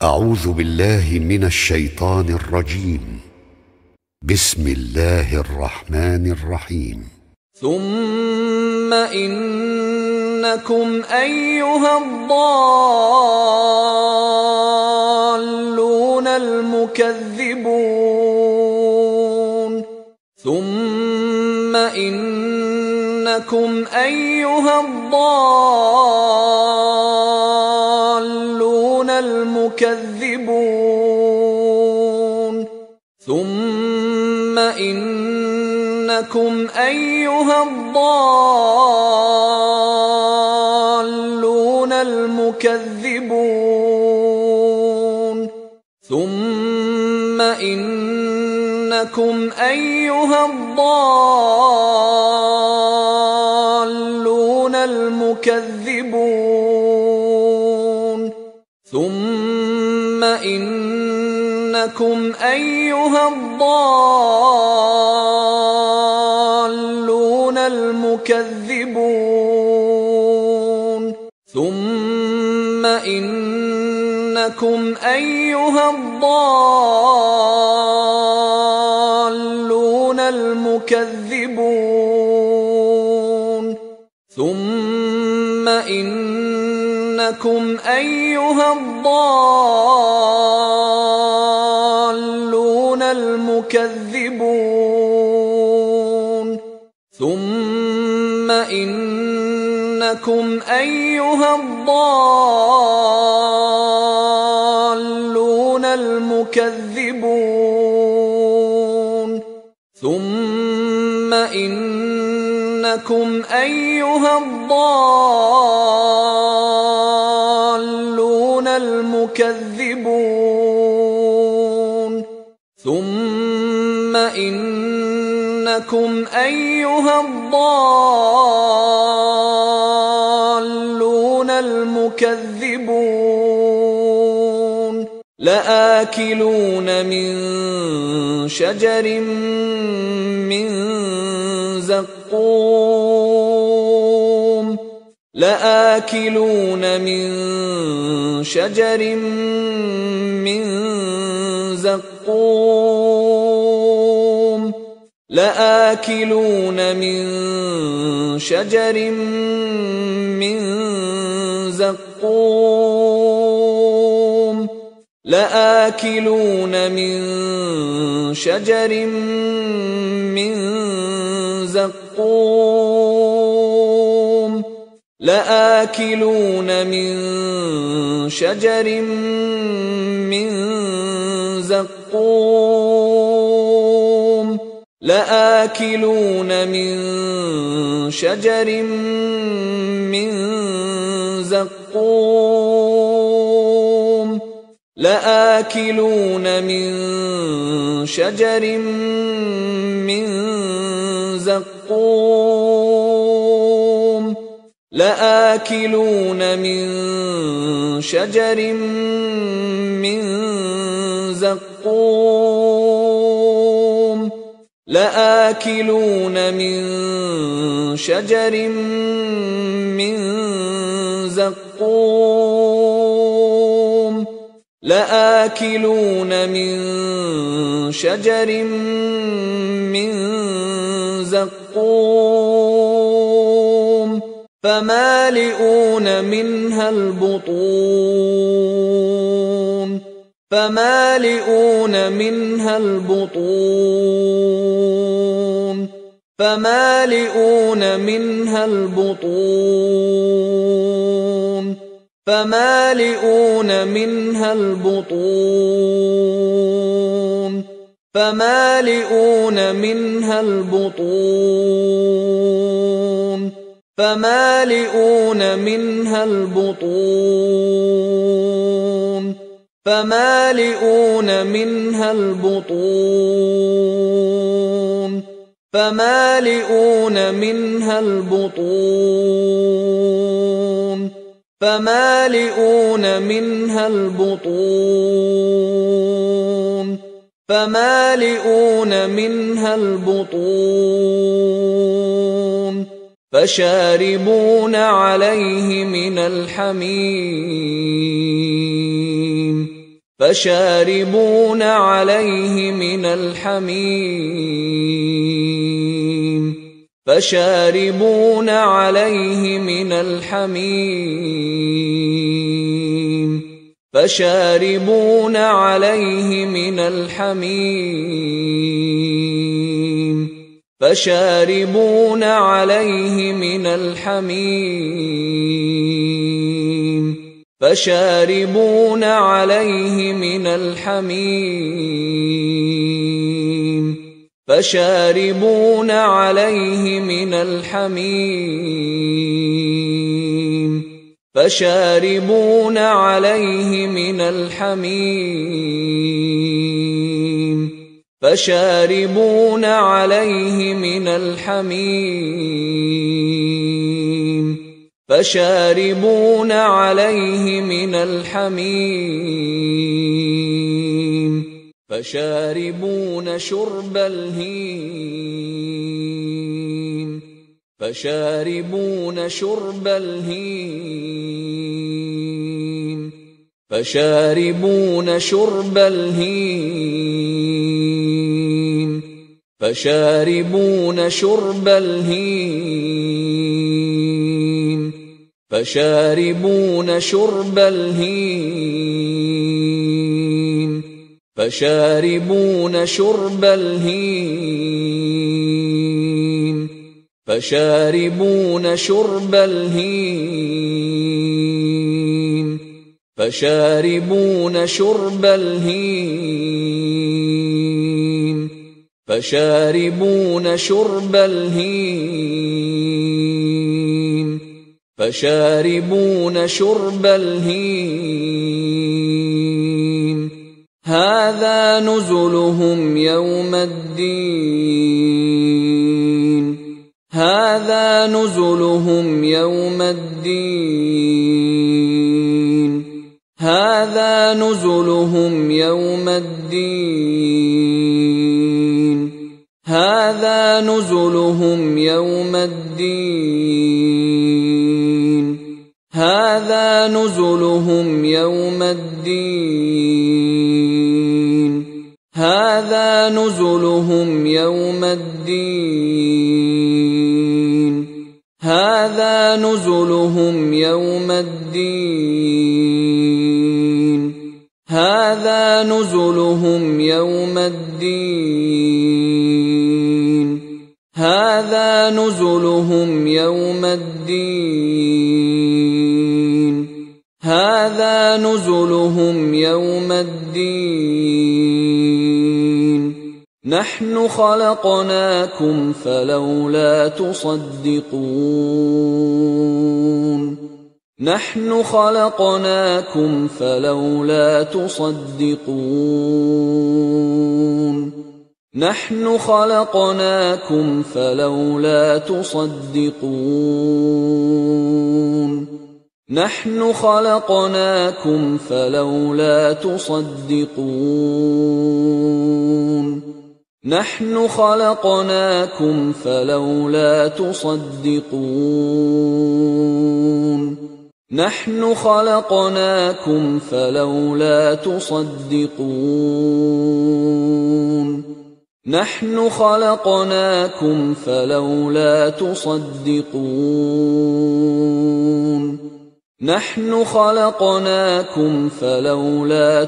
أعوذ بالله من الشيطان الرجيم. بسم الله الرحمن الرحيم. ثم إنكم أيها الضالون المكذبون ثم إنكم أيها الضالون المكذبون ثم إنكم أيها الضالون المكذبون ثم إنكم أيها الضالون المكذبون ثم إنكم أيها الضالون المكذبون ثم إنكم أيها الضالون المكذبون ثم إنكم أيها الضالون المكذبون ثم إنكم أيها الضالون المكذبون ثم إنكم أيها الضالون المكذبون ثم إنكم أيها الضالون المكذبون لآكلون من شجر من زقوم لآكلون من شجر من زقوم لآكلون من شجر من زقوم لآكلون من شجر من زقوم لآكلون من شجر من زقوم لآكلون من شجر من زقوم لآكلون من شجر من زقوم لآكلون من شجر من زقوم لآكلون من شجر من زقوم لآكلون من شجر من زقوم فمالئون منها البطون فمالئون منها البطون فمالئون منها البطون فمالئون منها البطون فمالئون منها البطون فمالئون منها البطون فمالئون منها البطون فمالئون منها البطون فمالئون منها البطون فمالئون منها البطون فشاربون عليه من الحميم فشاربون عليه من الحميم فشاربون عليه من الحميم فشاربون عليه من الحميم فشاربون عليه من الحميم فشاربون عليه من الحميم فشاربون عليه من الحميم فشاربون عليه من الحميم فشاربون عليه من الحميم فشاربون عليه من الحميم فشاربون شرب الهيم فشاربون شرب الهيم فشاربون شرب الهيم فشاربون شرب الهيم فشاربون شرب الهيم فشاربون شرب الهيم فشاربون شرب الهيم فشاربون شرب الهيم فشاربون شرب الهيم فشاربون شرب الهيم هذا نزلهم يوم الدين هذا نزلهم يوم الدين هذا نزلهم يوم الدين هذا نزلهم يوم الدين هذا نزلهم يوم الدين هذا نزلهم يوم الدين هذا نزلهم يوم الدين هذا نزلهم يوم الدين هذا نزلهم يوم الدين هذا نزلهم يوم الدين نحن خلقناكم فلولا تصدقون نحن خلقناكم فلولا تصدقون نحن خلقناكم فلولا تصدقون نحن خلقناكم فلولا تصدقون نحن خلقناكم فلولا تصدقون نحن خلقناكم فلولا تصدقون نحن خلقناكم فلولا تصدقون نحن خلقناكم فلولا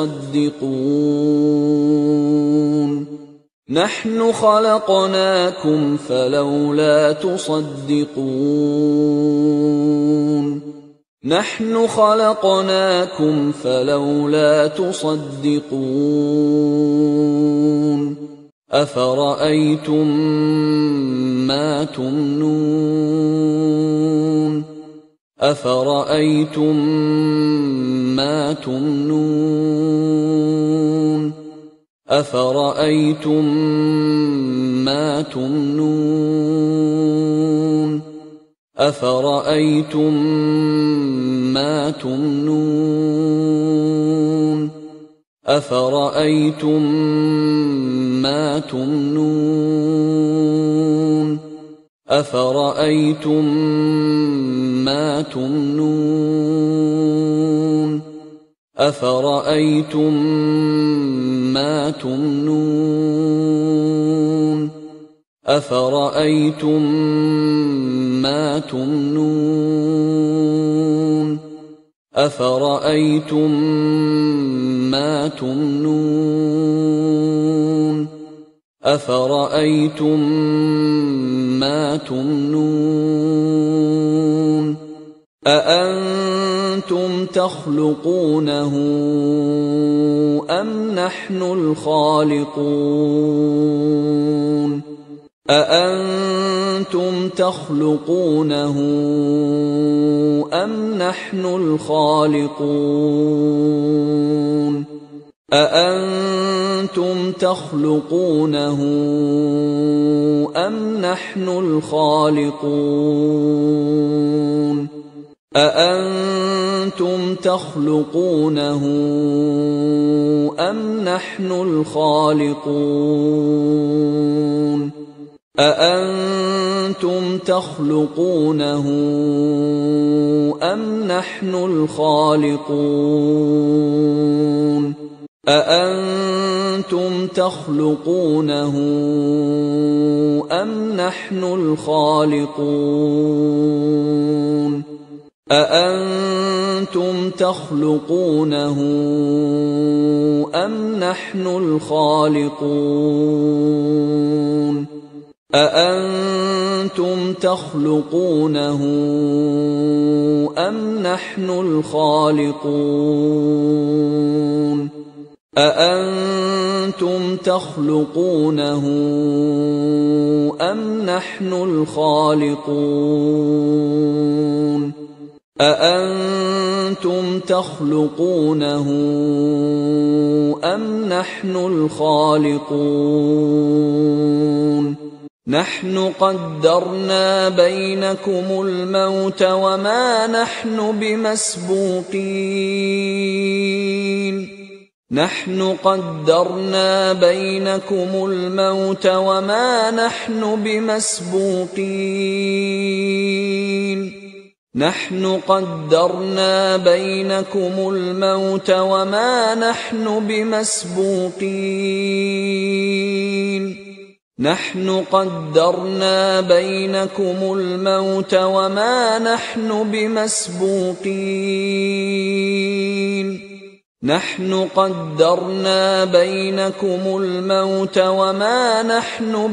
تصدقون نحن خلقناكم فلولا تصدقون نحن خلقناكم فلولا تصدقون أفرأيتم ما تمنون أفرأيتم ما تمنون أفرأيتم ما تمنون أفرأيتم ما تمنون أفرأيتم ما تمنون أفرأيتم ما تمنون أفرأيتم ما تمنون أفرأيتم ما تمنون أفرأيتم ما تمنون أفرأيتم ما تمنون أأنتم تخلقونه أم نحن الخالقون أأنتم تخلقونه أم نحن الخالقون أأنتم تخلقونه أم نحن الخالقون أأنتم تخلقونه أم نحن الخالقون أأنتم تخلقونه أم نحن الخالقون أأنتم تخلقونه أم نحن الخالقون أأنتم تخلقونه أم نحن الخالقون أأنتم تخلقونه أم نحن الخالقون أأنتم تخلقونه أم نحن الخالقون أأنتم تخلقونه أم نحن الخالقون نحن قدرنا بينكم الموت وما نحن بمسبوقين نحن قدرنا بينكم الموت وما نحن بمسبوقين نحن قدرنا بينكم الموت وما نحن بمسبوقين نحن قدرنا بينكم الموت وما نحن بمسبوقين نحن قدرنا بينكم الموت وما نحن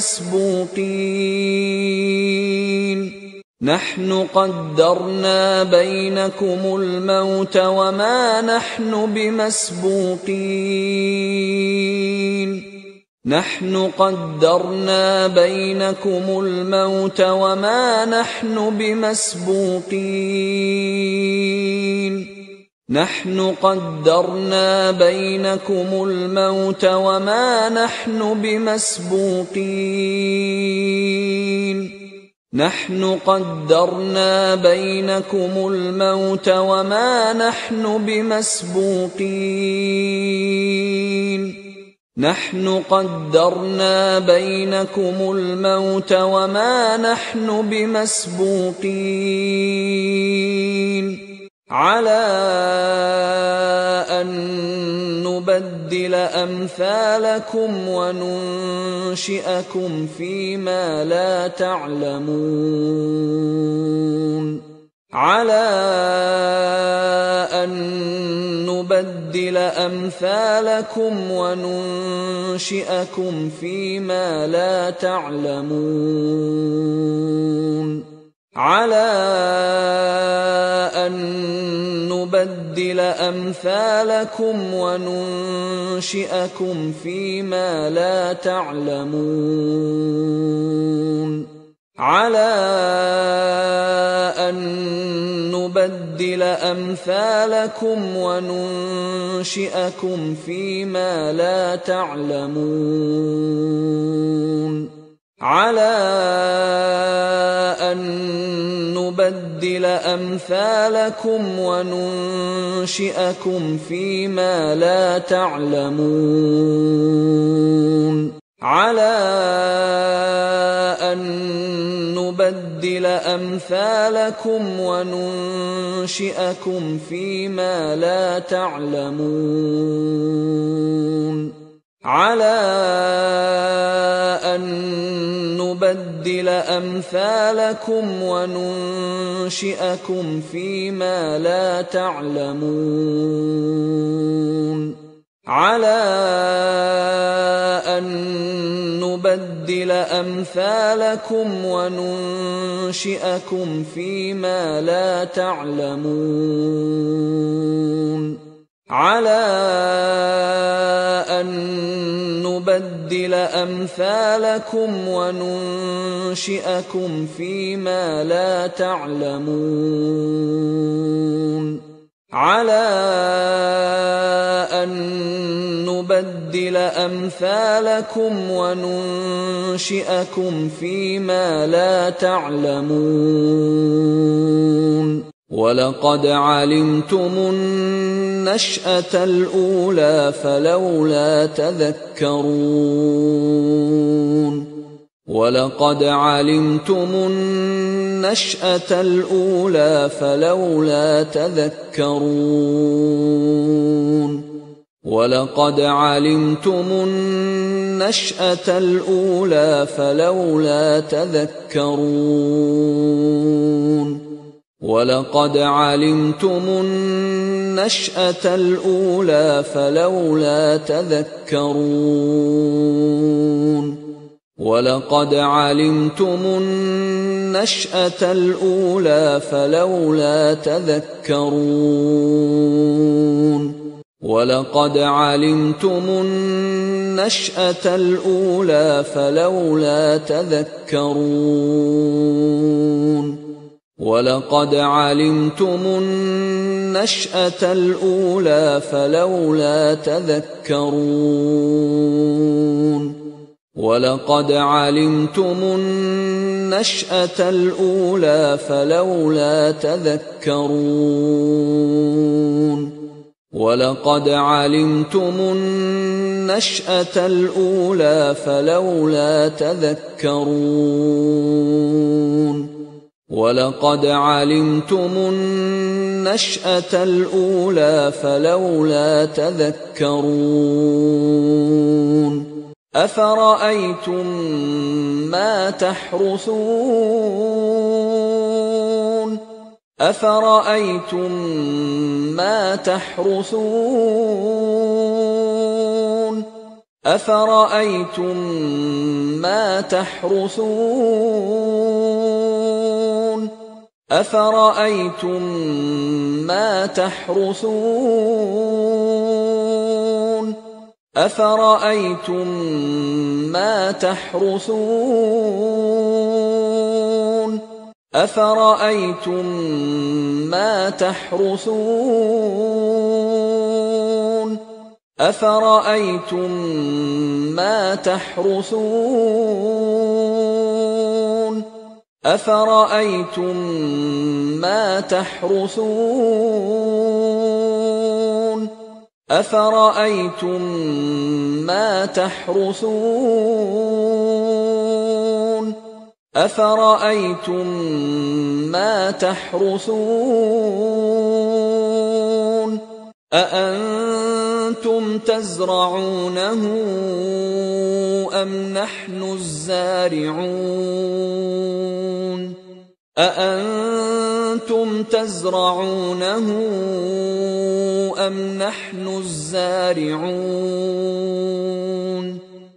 بمسبوقين نحن قدرنا بينكم الموت وما نحن بمسبوقين نحن قدرنا بينكم الموت وما نحن بمسبوقين نحن قدرنا بينكم الموت وما نحن بمسبوقين نحن قدرنا بينكم الموت وما نحن بمسبوقين نحن قدرنا بينكم الموت وما نحن بمسبوقين على أن نبدل أمثالكم وننشئكم فيما لا تعلمون على أن نبدل أمثالكم وننشئكم فيما لا تعلمون على أن نبدل أمثالكم وننشئكم فيما لا تعلمون على أن نبدل أمثالكم وننشئكم فيما لا تعلمون على أن نبدل أمثالكم وننشئكم فيما لا تعلمون على أن نبدل أمثالكم وننشئكم فيما لا تعلمون على أن نبدل أمثالكم وننشئكم فيما لا تعلمون على أن نبدل أمثالكم وننشئكم فيما لا تعلمون على أن نبدل أمثالكم وننشئكم فيما لا تعلمون على أن نبدل أمثالكم وننشئكم فيما لا تعلمون ولقد علمتم النشأة الأولى فلولا تذكرون ولقد علمتم النشأة الأولى فلولا تذكرون ولقد علمتم النشأة الأولى فلولا تذكرون ولقد علمتم النشأة الأولى فلولا تذكرون ولقد علمتم النشأة الأولى فلولا تذكرون ولقد علمتم النشأة الأولى فلولا تذكرون ولقد علمتم النشأة الأولى فلولا تذكرون ولقد علمتم النشأة الأولى فلولا تذكرون ولقد علمتم النشأة الأولى فلولا تذكرون ولقد علمتم النشأة الأولى فلولا تذكرون أفرأيتم ما تحرثون أفرأيتم ما تحرثون أفرأيتم ما تحرثون أفرأيتم ما تحرثون أفرأيتم ما تحرثون أفرأيتم ما تحرثون أفرأيتم ما تحرثون أفرأيتم ما تحرثون أفرأيتم ما تحرثون أفرأيتم ما تحرثون أأنتم تزرعونه أم نحن الزارعون أأنتم تزرعونه أم نحن الزارعون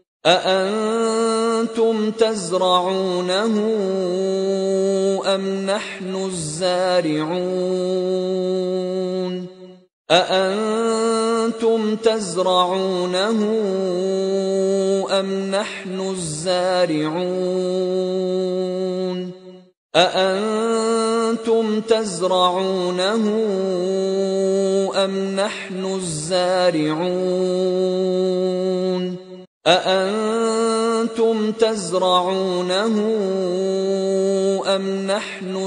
أأنتم تزرعونه أم نحن الزارعون أأنتم تزرعونه أم نحن الزارعون أأنتم تزرعونه أم نحن الزارعون أأنتم تزرعونه أم نحن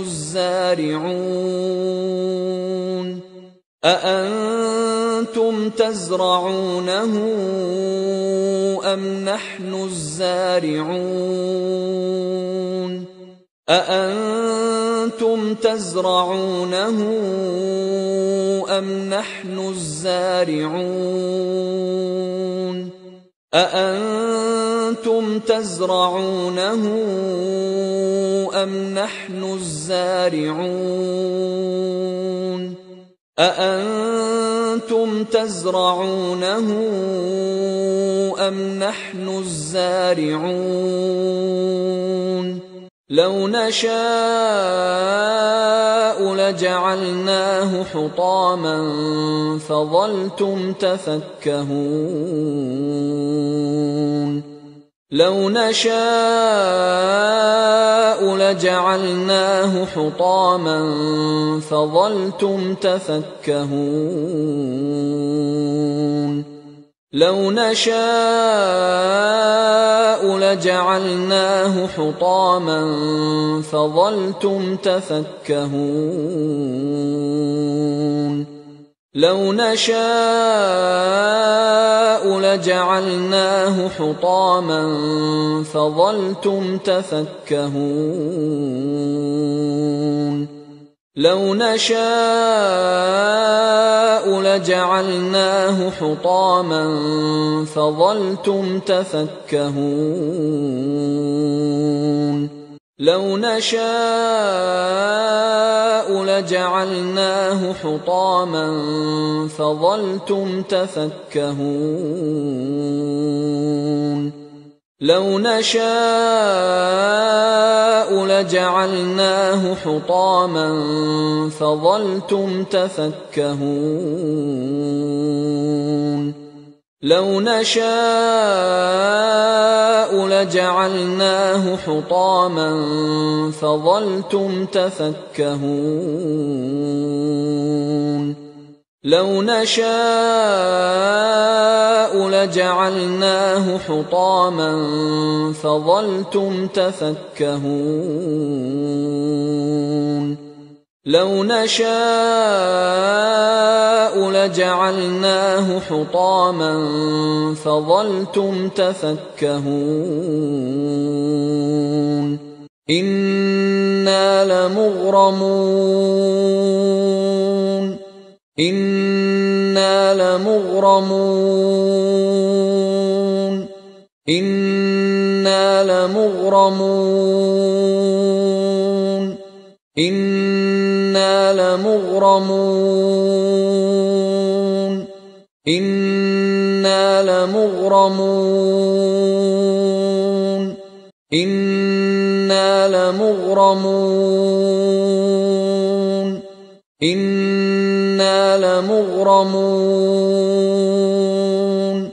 الزارعون أأنتم تزرعونه أم نحن الزارعون أأنتم تزرعونه أم نحن الزارعون أأنتم تزرعونه أم نحن الزارعون أأنتم تزرعونه أم نحن الزارعون لو نشاء لجعلناه حطاما فظلتم تفكهون لو نشاء لجعلناه حطاما فظلتم تفكهون لو نشاء لجعلناه حطاما فظلتم تفكهون لو نشاء لجعلناه حطاما فظلتم تفكهون لو نشاء لجعلناه حطاما فظلتم تفكهون لو نشاء لجعلناه حطاما فظلتم تفكهون لو نشاء لجعلناه حطاما فظلتم تفكهون لو نشاء لجعلناه حطاما فظلتم تفكهون لو نشاء لجعلناه حطاما فظلتم تفكهون لو نشاء لجعلناه حطاما فظلتم تفكهون إنا لمغرمون إنا لمغرمون إنا لمغرمون إنا لمغرمون إنا لمغرمون إنا لمغرمون إنا لمغرمون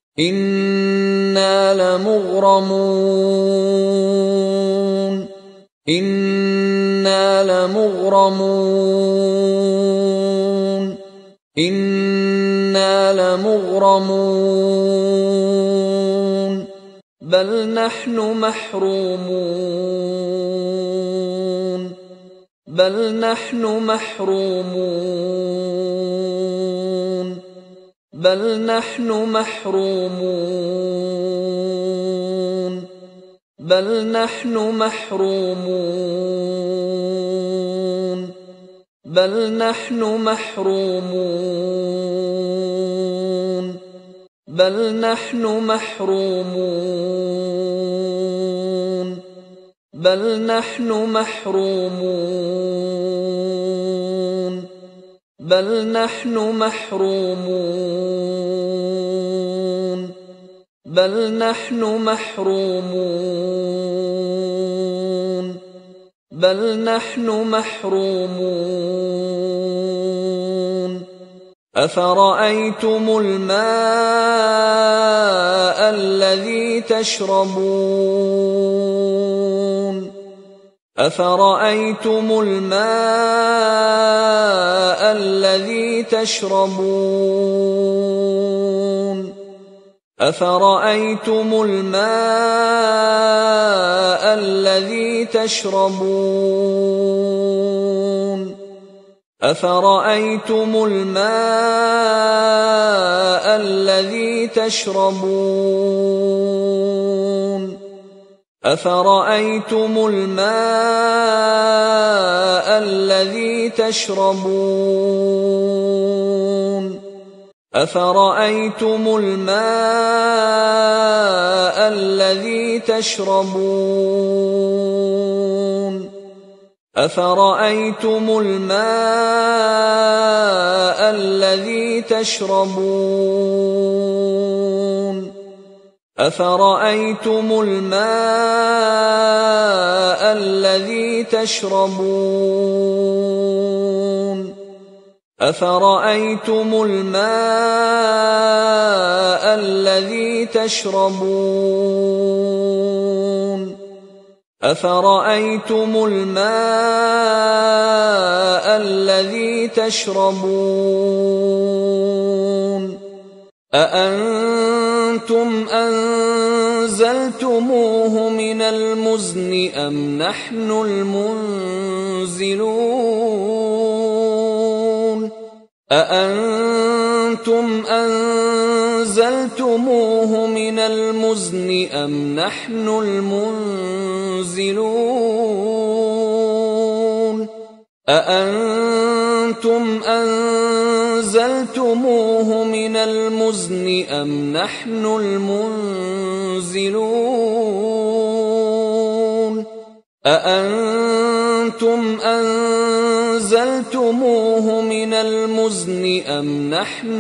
إنا لمغرمون إنا لمغرمون إنا لمغرمون بل نحن محرومون بل نحن محرومون بل نحن محرومون بل نحن محرومون بل نحن محرومون بل نحن محرومون بل نحن محرومون بل نحن محرومون بل نحن محرومون بل نحن محرومون أفرأيتم الماء الذي تشربون أفرأيتم الماء الذي تشربون أفرأيتم الماء الذي تشربون أفرأيتم الماء الذي تشربون أفرأيتم الماء الذي تشربون أفرأيتم الماء الذي تشربون أفرأيتم الماء الذي تشربون أفرأيتم الماء الذي تشربون أفرأيتم الماء الذي تشربون أفرأيتم الماء الذي تشربون أأنتم أنزلتموه من المزن أم نحن المنزلون أأنتم أنزلتموه من المزن أم نحن المنزلون أأنتم أنزلتموه من المزن أم نحن المنزلون أأنتم أنزلتموه من المزن أم نحن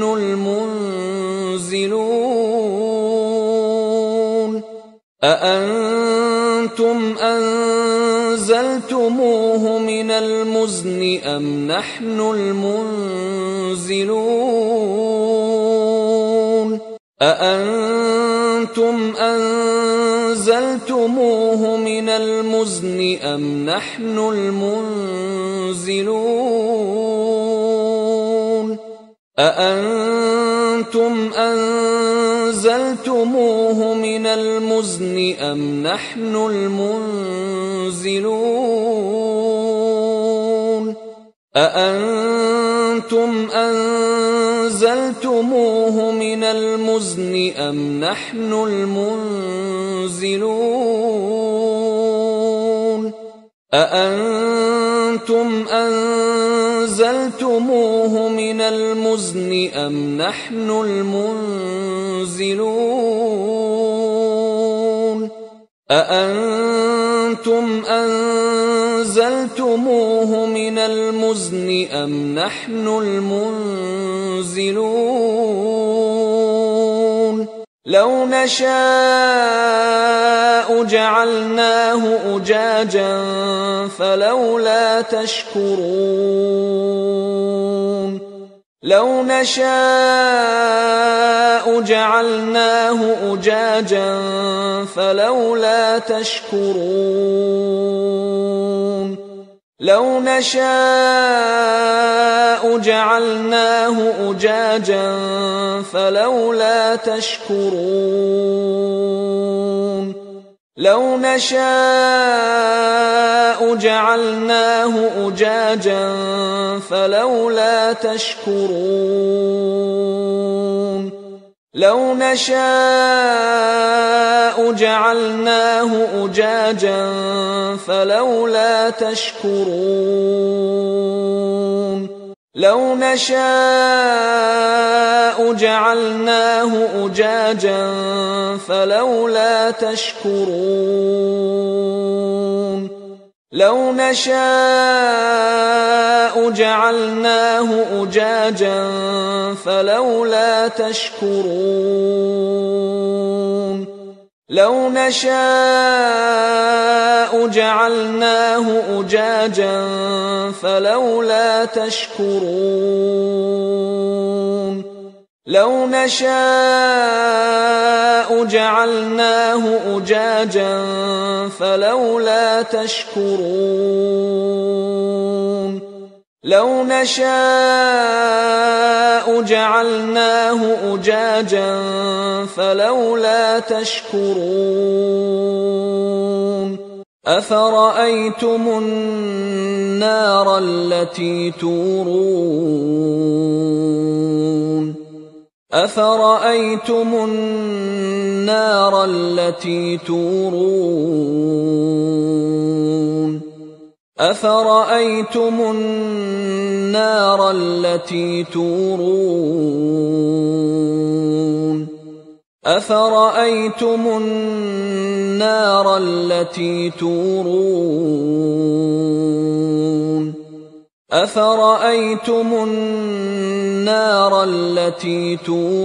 المنزلون أأنتم أنزلتموه من المزن أم نحن المنزلون أأنتم أنزلتموه من المزن أم نحن المنزلون أأنتم أنزلتموه من المزن أم نحن المنزلون أأنتم أنزلتموه من المزن أم نحن المنزلون أأنتم أنزلتموه من المزن أم نحن المنزلون أأنتم أنزلتموه من المزن أم نحن المنزلون لو نشاء جعلناه أجاجا فلولا تشكرون لو نشاء جعلناه أجاجا فلولا تشكرون لو نشاء جعلناه أجاجا فلولا تشكرون لو نشاء جعلناه أجاجا فلولا تشكرون لو نشاء جعلناه أجاجا فلولا تشكرون لو نشاء جعلناه أجاجا فلولا تشكرون لو نشاء جعلناه أجاجا فلولا تشكرون لو نشاء جعلناه أجاجا فلولا تشكرون لو نشاء جعلناه أجاجا فلولا تشكرون لو نشاء جعلناه أجاجا فلولا تشكرون أفرأيتم النار التي تورون أفرأيتم النار التي تورون أفرأيتم النار التي تورون أفرأيتم النار التي تورون أفرأيتم النار التي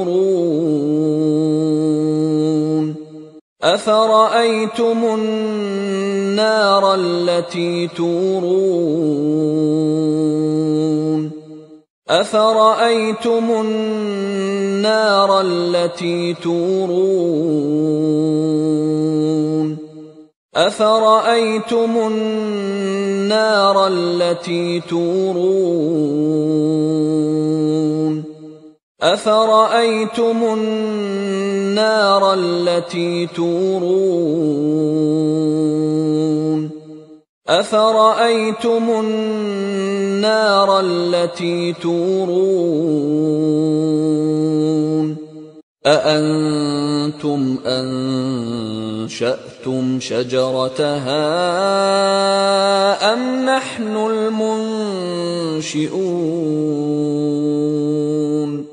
تورون أفرأيتم النار التي تورون أفرأيتم النار التي تورون أفرأيتم النار التي تورون أفرأيتم النار التي تورون أفرأيتم النار التي تورون أأنتم أنشأتم شجرتها أم نحن المنشئون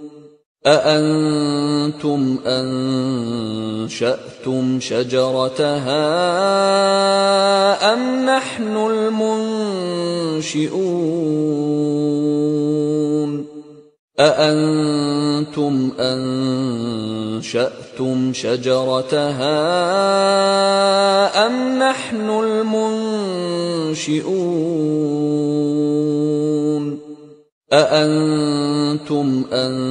أأنتم أنشأتم شجرتها أم نحن المنشئون أأنتم أنشأتم شجرتها أم نحن المنشئون أأنتم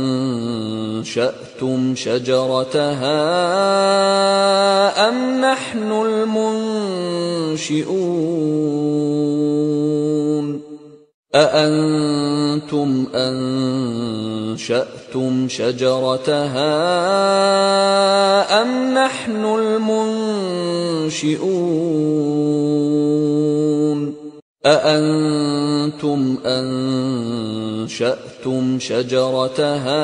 أنشأتم شجرتها أم نحن المنشئون أأنتم أنشأتم شجرتها أم نحن المنشئون أأنتم أنشأتم شجرتها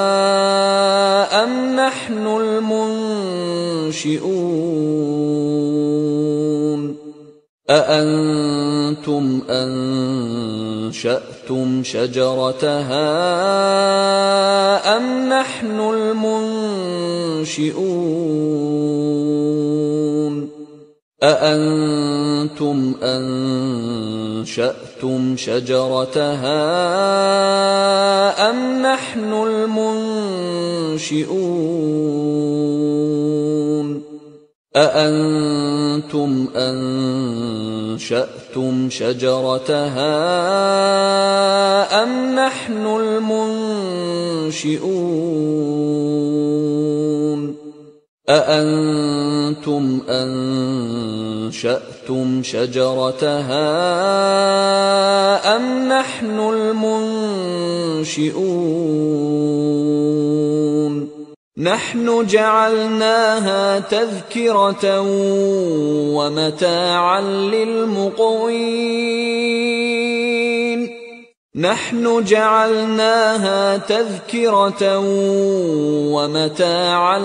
أم نحن المنشئون أأنتم أنشأتم شجرتها أم نحن المنشئون أأنتم أنشأتم شجرتها أم نحن المنشئون أأنتم أنشأتم شجرتها أم نحن المنشئون أأنتم أنشأتم شجرتها أم نحن المنشئون نحن جعلناها تذكرة ومتاعا للمقوين نحن جعلناها تذكرة ومتاعا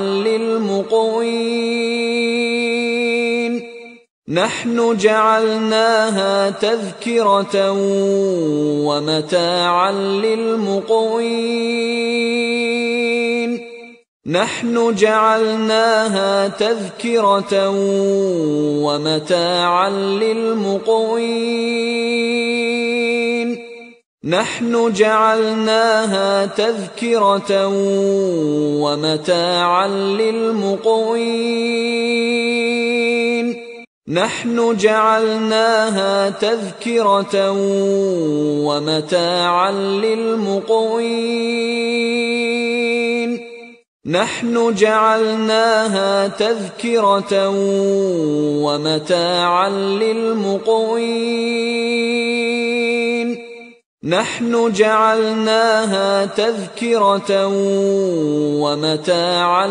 للمقوين نحن جعلناها تذكرة ومتاعا للمقوين نحن جعلناها تذكرة ومتاعا للمقوين نحن جعلناها تذكرة ومتاعا للمقوين نحن جعلناها تذكرة ومتاعا للمقوين نحن جعلناها تذكرة ومتاعا للمقوين نحن جعلناها تذكرة ومتاعا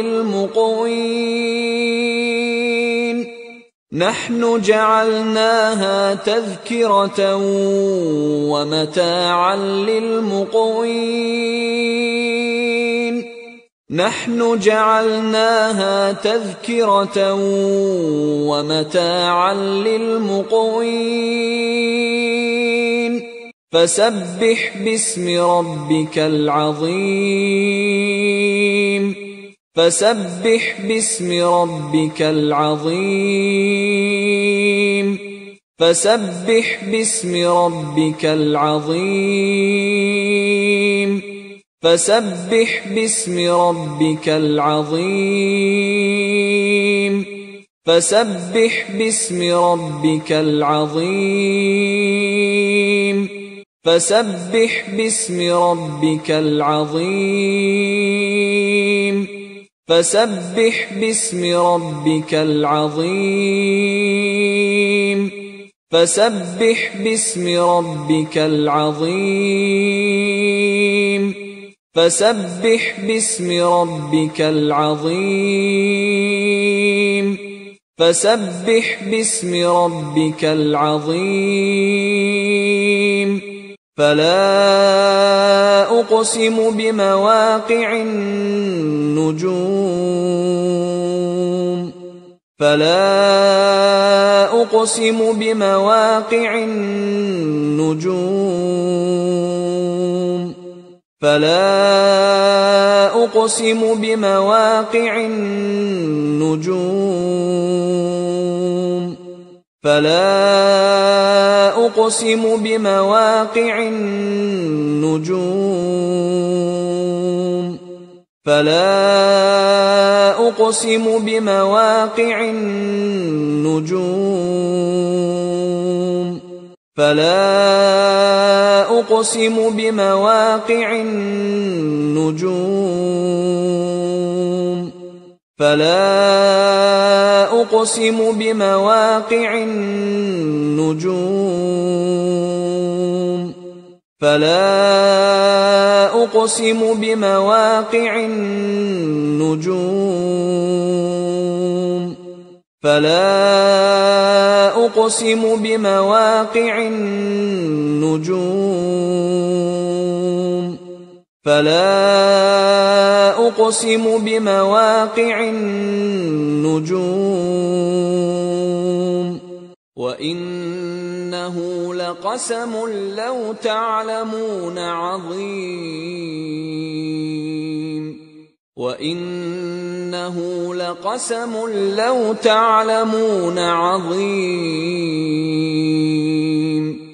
للمقوين نحن جعلناها تذكرة ومتاعا للمقوين نحن جعلناها تذكرة ومتاعا للمقوين فسبح باسم ربك العظيم فسبح باسم ربك العظيم فسبح باسم ربك العظيم فسبح باسم ربك العظيم فسبح باسم ربك العظيم فسبح باسم ربك العظيم فسبح باسم ربك العظيم فسبح باسم ربك العظيم فسبح باسم ربك العظيم فسبح باسم ربك العظيم فلا أقسم بمواقع النجوم فلا أقسم بمواقع النجوم فلا أقسم بمواقع النجوم فلا أقسم بمواقع النجوم فلا أقسم بمواقع النجوم فلا أقسم بمواقع النجوم فلا أقسم بمواقع النجوم فلا أقسم بمواقع النجوم فلا أقسم بمواقع النجوم فلا أقسم بمواقع النجوم وإنه لقسم لو تعلمون عظيم وإنه لقسم لو تعلمون عظيم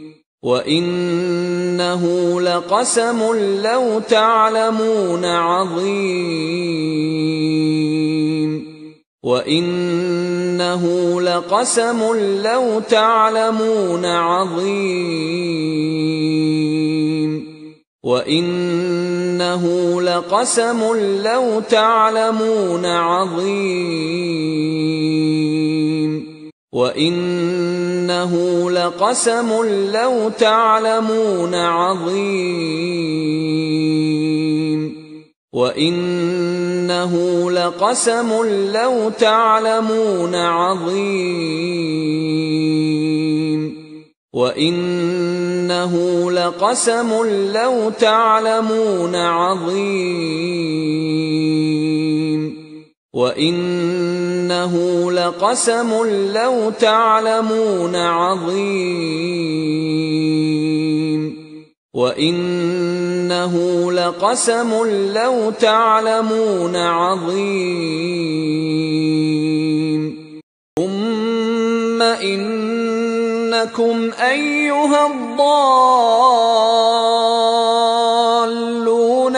وإنه لقسم لو تعلمون عظيم وإنه لقسم لو تعلمون عظيم وإنه لقسم لو تعلمون عظيم وإنه لقسم لو تعلمون عظيم وإنه لقسم لو تعلمون عظيم وإنه لقسم لو تعلمون عظيم وإنه لقسم لو تعلمون عظيم وإنه لقسم لو تعلمون عظيم ثم إنكم أيها الضالون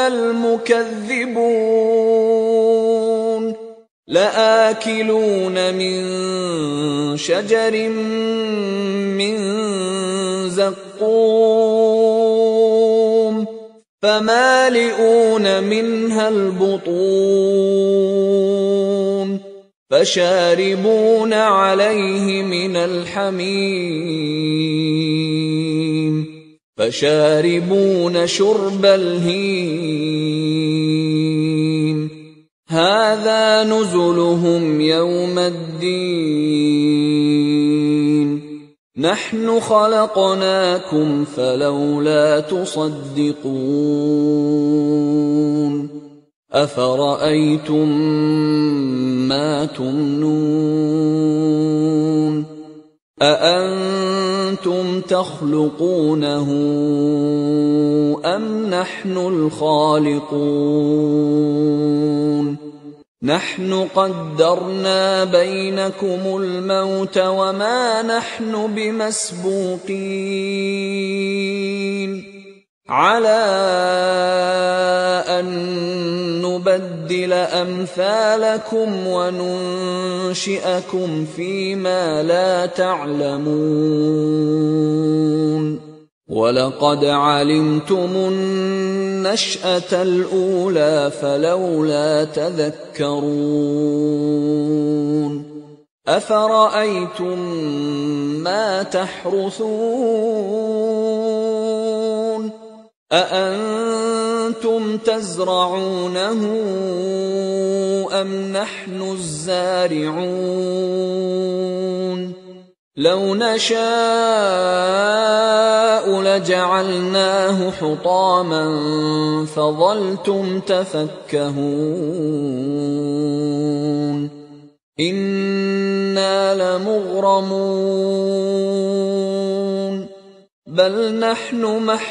المكذبون لآكلون من شجر من زقوم فمالئون منها البطون فشاربون عليه من الحميم فشاربون شرب الهيم هذا نزلهم يوم الدين نحن خلقناكم فلولا تصدقون أفرأيتم ما تمنون أأنتم تخلقونه أم نحن الخالقون نحن قدرنا بينكم الموت وما نحن بمسبوقين على أن نبدل أمثالكم وننشئكم فيما لا تعلمون ولقد علمتم النشأة الأولى فلولا تذكرون أفرأيتم ما تحرثون أأنتم تزرعونه أم نحن الزارعون لو نشاء لجعلناه حطاما فظلتم تفكهون إنا لمغرمون بل نحن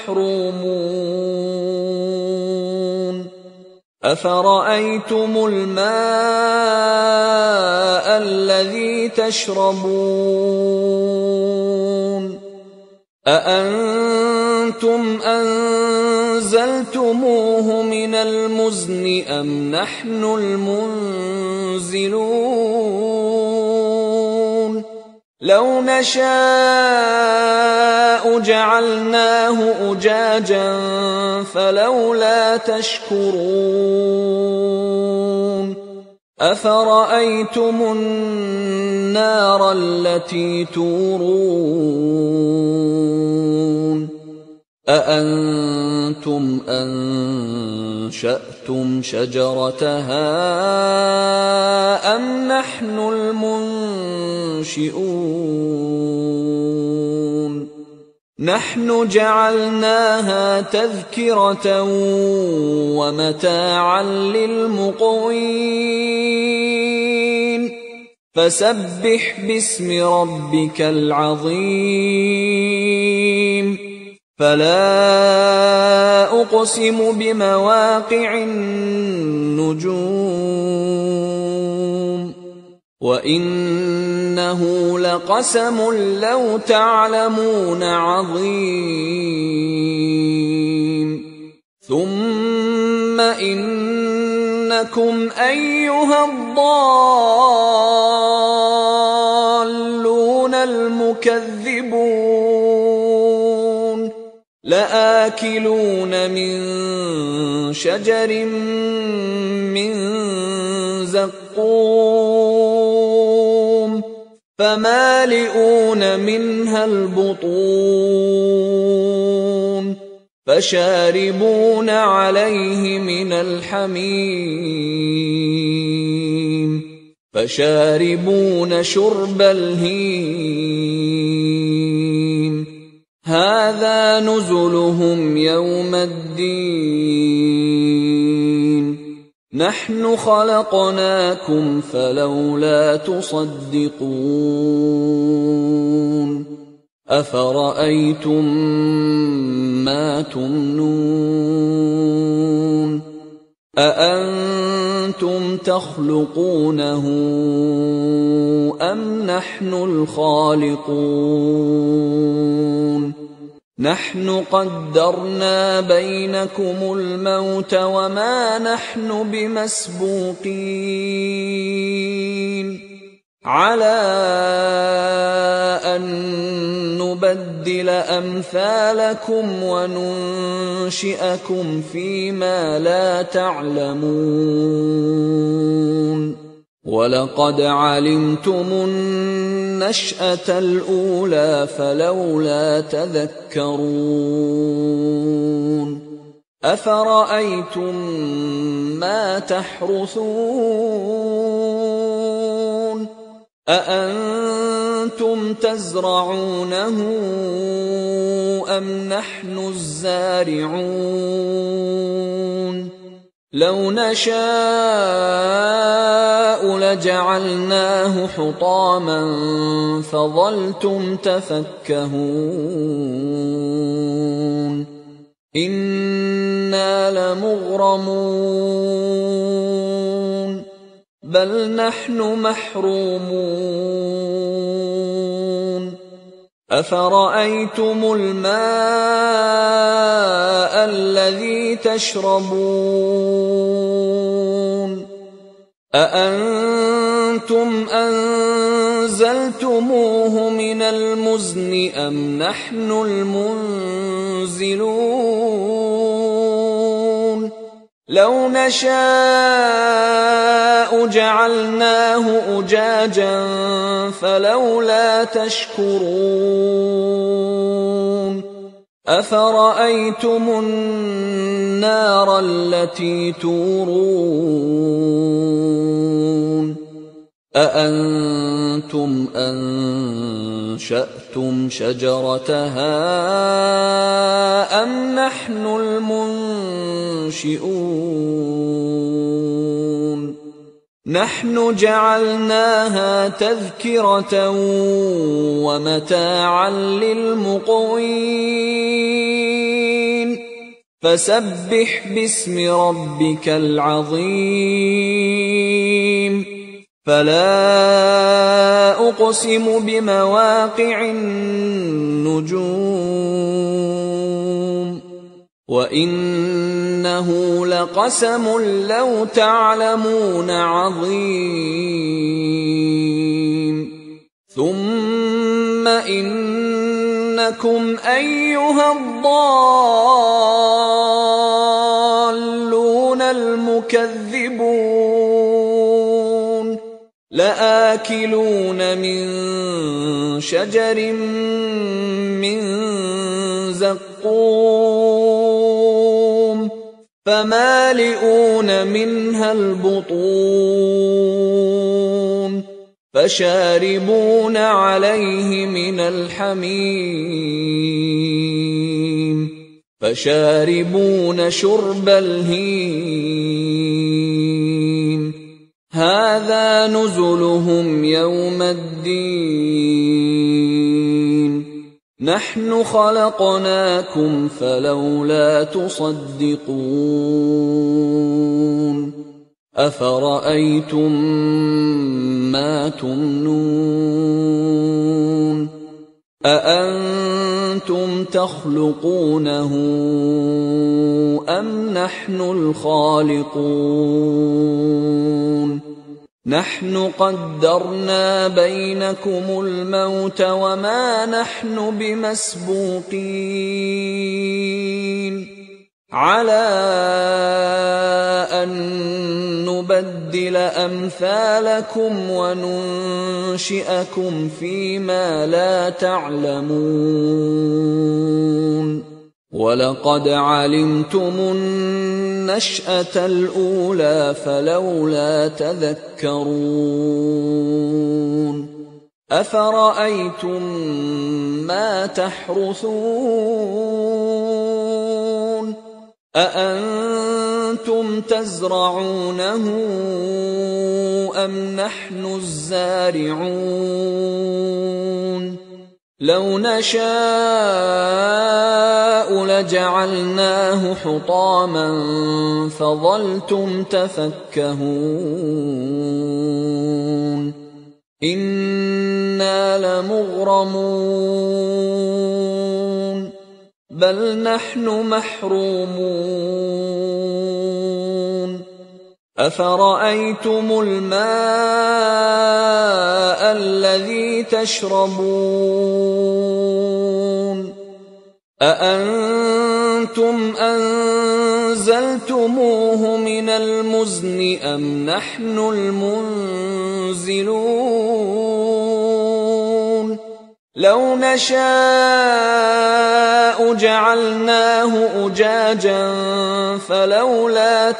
محرومون أفرأيتم الماء الذي تشربون أأنتم أنزلتموه من المزن أم نحن المنزلون لو نشاء جعلناه أجاجا فلولا تشكرون أفرأيتم النار التي تورون أأنتم أنشأتم شجرتها أم نحن المنشئون نحن جعلناها تذكرة ومتاعا للمقوين فسبح باسم ربك العظيم فلا أقسم بمواقع النجوم وإنه لقسم لو تعلمون عظيم ثم إنكم أيها الضالون المكذبون لآكلون من شجر من زقوم فمالئون منها البطون فشاربون عليه من الحميم فشاربون شرب الهيم هذا نزلهم يوم الدين نحن خلقناكم فلولا تصدقون أفرأيتم ما تمنون أأنتم تخلقونه أم نحن الخالقون نحن قدرنا بينكم الموت وما نحن بمسبوقين على أن نبدل أمثالكم وننشئكم فيما لا تعلمون ولقد علمتم النشأة الأولى فلولا تذكرون أفرأيتم ما تحرثون أأنتم تزرعونه أم نحن الزارعون لو نشاء لجعلناه حطاما فظلتم تفكهون إنا لمغرمون بل نحن محرومون أفرأيتم الماء الذي تشربون أأنتم أنزلتموه من المزن أم نحن المنزلون لو نشاء جعلناه أجاجا فلولا تشكرون أفرأيتم النار التي تورون أأنتم أنشأتم شجرتها أم نحن المنشئون نحن جعلناها تذكرة ومتاعا للمقوين فسبح باسم ربك العظيم فلا أقسم بمواقع النجوم وإنه لقسم لو تعلمون عظيم ثم إنكم أيها الضالون المكذبون لآكلون من شجر من زقوم فمالئون منها البطون فشاربون عليه من الحميم فشاربون شرب الهيم هذا نزلهم يوم الدين نحن خلقناكم فلولا تصدقون أفرأيتم ما تمنون أأنتم تخلقونه أم نحن الخالقون نحن قدرنا بينكم الموت وما نحن بمسبوقين على أن نبدل أمثالكم وننشئكم فيما لا تعلمون ولقد علمتم النشأة الأولى فلولا تذكرون أفرأيتم ما تحرثون أأنتم تزرعونه أم نحن الزارعون لو نشاء لجعلناه حطاما فظلتم تفكهون إنا لمغرمون بل نحن محرومون أفرأيتم الماء الذي تشربون أأنتم أنزلتموه من المزن أم نحن المنزلون لو نشاء جعلناه أجاجا فلولا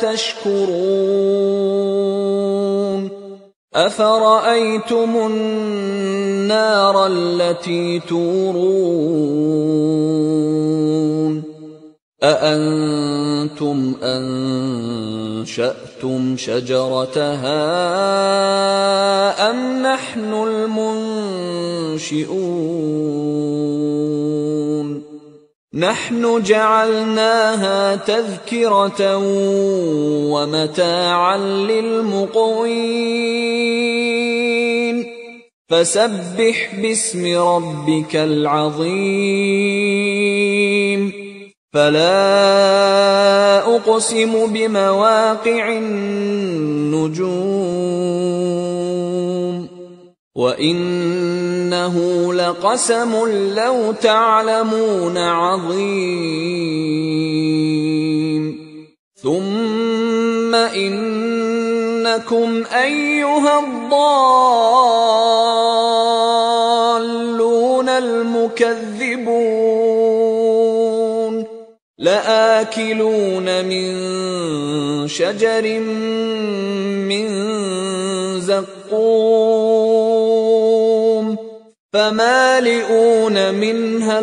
تشكرون أفرأيتم النار التي تورون أأنتم أأنتم أنشأتم شجرتها أم نحن المنشئون نحن جعلناها تذكرة ومتاعا للمقوين فسبح باسم ربك العظيم فلا أقسم بمواقع النجوم وإنه لقسم لو تعلمون عظيم ثم إنكم أيها الضالون المكذبون لآكلون من شجر من زقوم فمالئون منها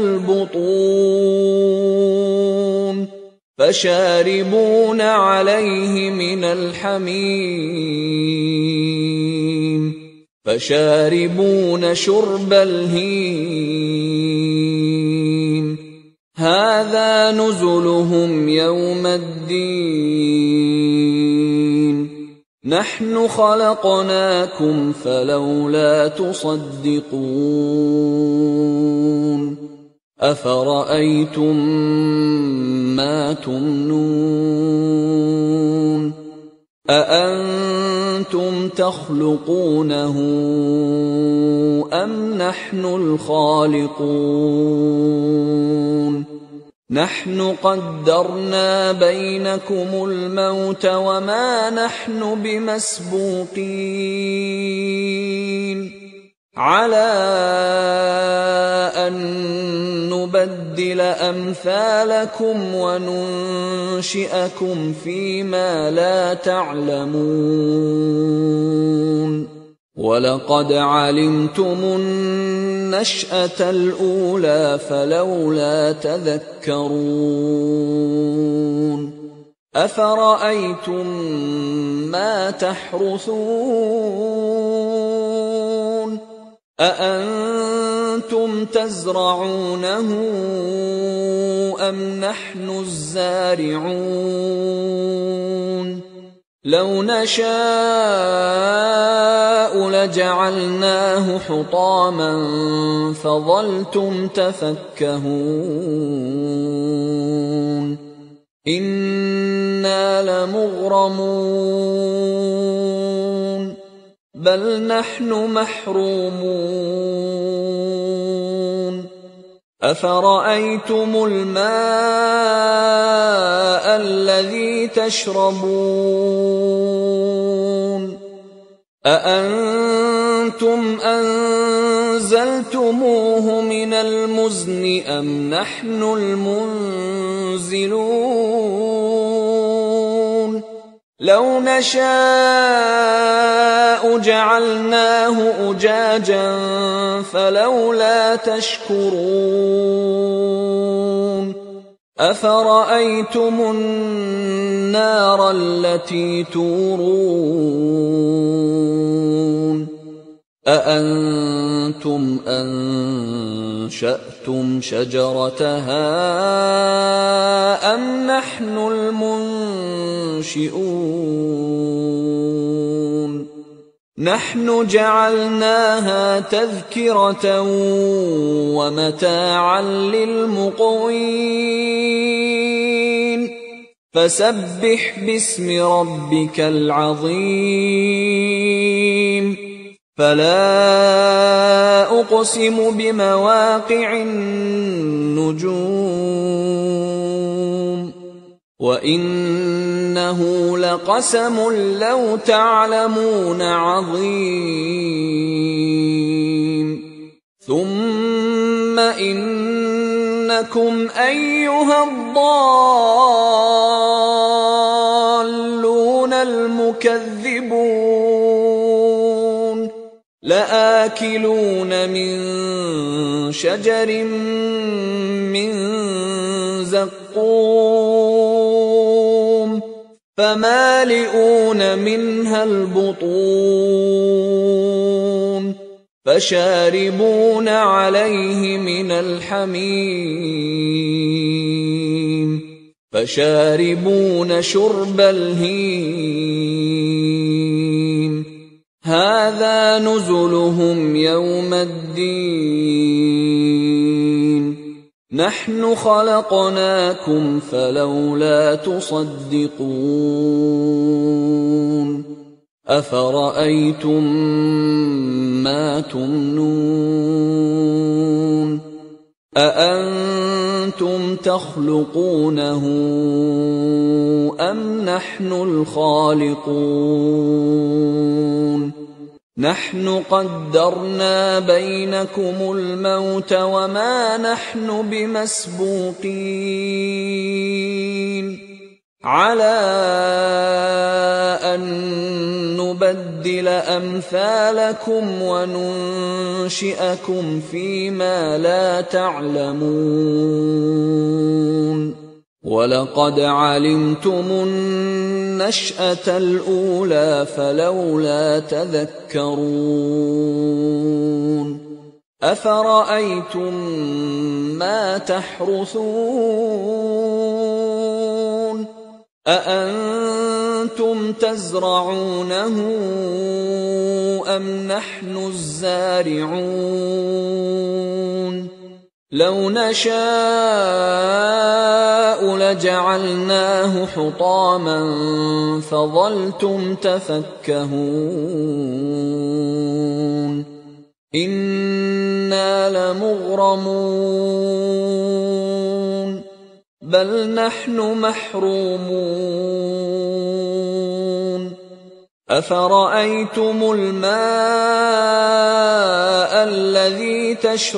البطون فشاربون عليه من الحميم فشاربون شرب الهيم هذا نزلهم يوم الدين نحن خلقناكم فلولا تصدقون أفرأيتم ما تمنون أأنتم تخلقونه أم نحن الخالقون نحن قدرنا بينكم الموت وما نحن بمسبوقين على أن نبدل أمثالكم وننشئكم فيما لا تعلمون ولقد علمتم النشأة الأولى فلولا تذكرون أفرأيتم ما تحرثون أأنتم تزرعونه أم نحن الزارعون لو نشاء لجعلناه حطاما فظلتم تفكهون إنا لمغرمون بل نحن محرومون أفرأيتم الماء الذي تشربون أأنتم أنزلتموه من المزن أم نحن المنزلون لو نشاء جعلناه أجاجا فلولا تشكرون أفرأيتم النار التي تورون أأنتم أنشأتم شجرتها أم نحن المنشئون نحن جعلناها تذكرة ومتاعا للمقوين فسبح باسم ربك العظيم فلا أقسم بمواقع النجوم وإنه لقسم لو تعلمون عظيم ثم إنكم أيها الضالون المكذبون لآكلون من شجر من زقوم فمالئون منها البطون فشاربون عليه من الحميم فشاربون شرب الهيم هذا نزلهم يوم الدين نحن خلقناكم فلولا تصدقون أفرأيتم ما تمنون أأنتم تخلقونه أم نحن الخالقون نحن قدرنا بينكم الموت وما نحن بمسبوقين على أن نبدل أمثالكم وننشئكم فيما لا تعلمون ولقد علمتم النشأة الأولى فلولا تذكرون أفرأيتم ما تحرثون أأنتم تزرعونه أم نحن الزارعون لو نشاء لجعلناه حطاما فظلتم تفكهون إنا لمغرمون بل نحن محرومون أفرأيتم الماء الذي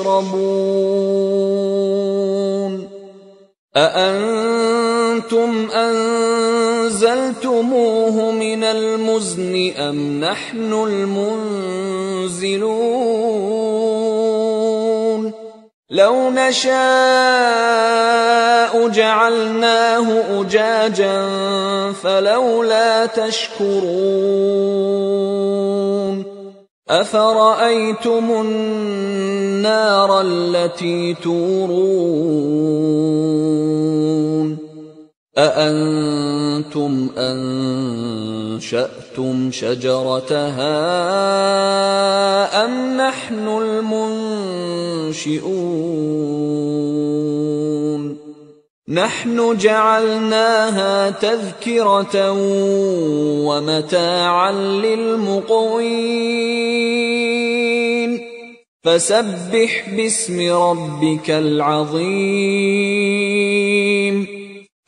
تشربون أأنتم أنزلتموه من المزن أم نحن المنزلون لو نشاء جعلناه أجاجا فلولا تشكرون أفرأيتم النار التي تورون أأنتم أنشأتم شجرتها أم نحن المنشئون نحن جعلناها تذكرة ومتاعا للمقوين فسبح باسم ربك العظيم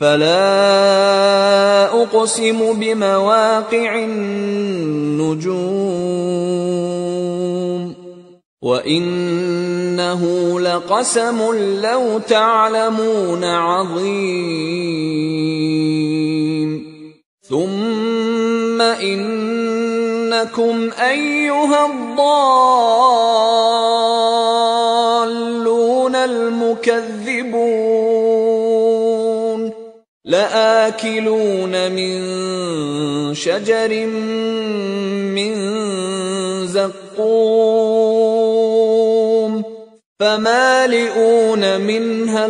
فلا أقسم بمواقع النجوم وإنه لقسم لو تعلمون عظيم ثم إنكم أيها الضالون المكذبون لآكلون من شجر من زقوم فمالئون منها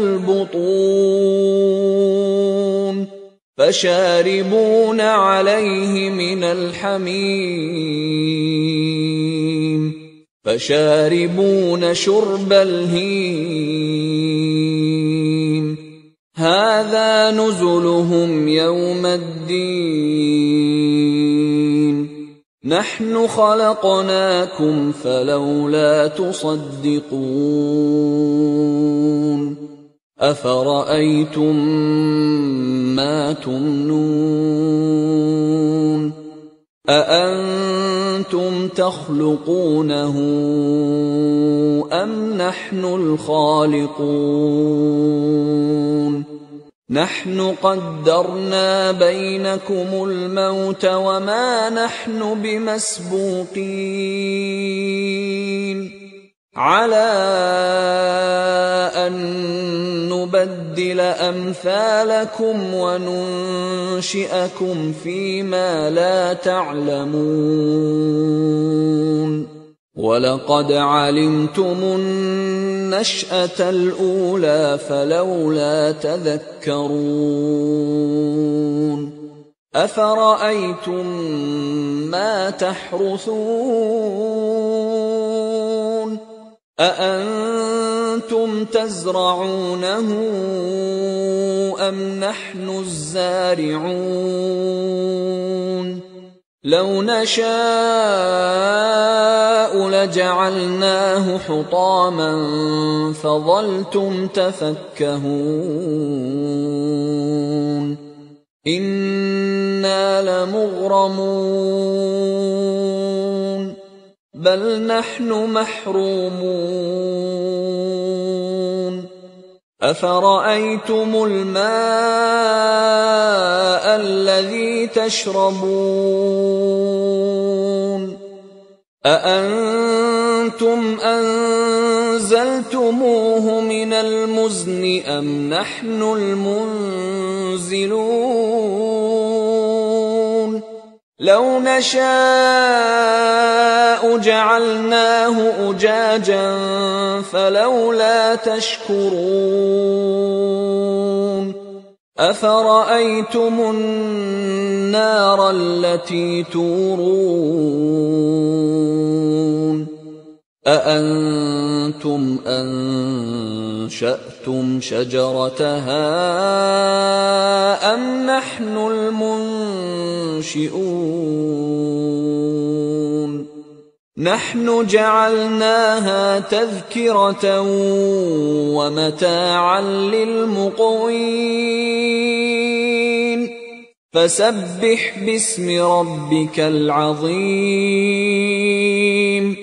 البطون فشاربون عليه من الحميم فشاربون شرب الهيم هذا نزلهم يوم الدين نحن خلقناكم فلولا تصدقون أفرأيتم ما تمنون أأنتم تخلقونه أم نحن الخالقون نحن قدرنا بينكم الموت وما نحن بمسبوقين على أن نبدل أمثالكم وننشئكم فيما لا تعلمون ولقد علمتم النشأة الأولى فلولا تذكرون أفرأيتم ما تحرثون أأنتم تزرعونه أم نحن الزارعون لو نشاء لجعلناه حطاما فظلتم تفكهون إنا لمغرمون بل نحن محرومون أفرأيتم الماء الذي تشربون أأنتم أنزلتموه من المزن أم نحن المنزلون لو نشاء جعلناه أجاجا فلولا تشكرون أفرأيتم النار التي تورون أأنتم أنشأتم شجرتها أم نحن المنشئون نحن جعلناها تذكرة ومتاعا للمقوين فسبح باسم ربك العظيم